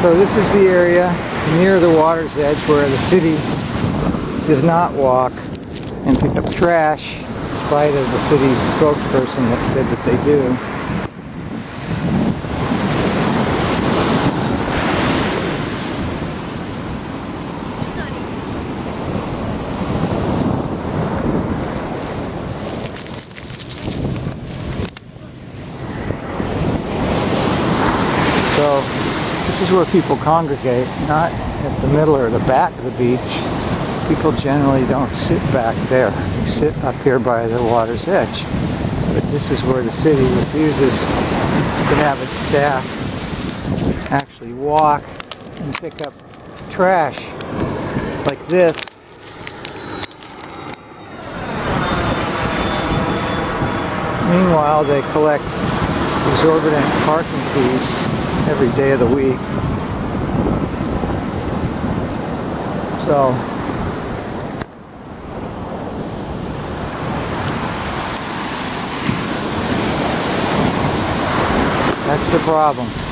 So this is the area near the water's edge where the city does not walk and pick up trash, in spite of the city spokesperson that said that they do. So this is where people congregate, not at the middle or the back of the beach. People generally don't sit back there. They sit up here by the water's edge. But this is where the city refuses to have its staff actually walk and pick up trash like this. Meanwhile, they collect exorbitant parking fees every day of the week. So that's the problem.